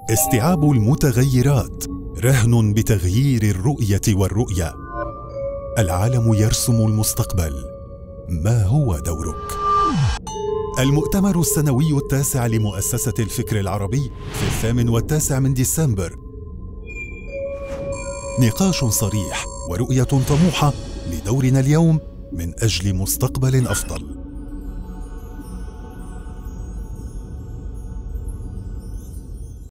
استيعاب المتغيرات رهن بتغيير الرؤية والرؤية. العالم يرسم المستقبل، ما هو دورك؟ المؤتمر السنوي التاسع لمؤسسة الفكر العربي في 8 و9 ديسمبر. نقاش صريح ورؤية طموحة لدورنا اليوم من أجل مستقبل أفضل.